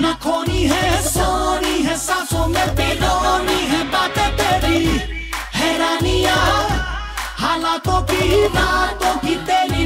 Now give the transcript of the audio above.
ना खोनी है सोनी है, सांसों में पिरोनी है बातें तेरी, हैरानियां हालातों की, रातों की तेरी